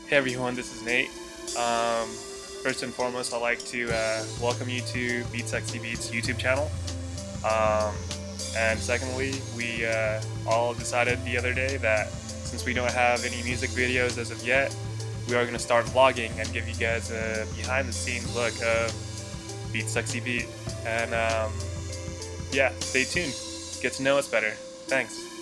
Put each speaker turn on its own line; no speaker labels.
Hey everyone, this is Nate. First and foremost, I'd like to welcome you to beatsexybeat's YouTube channel. Um, and secondly, we all decided the other day that since we don't have any music videos as of yet, we are going to start vlogging and give you guys a behind-the-scenes look of beatsexybeat. And yeah, stay tuned. Get to know us better. Thanks.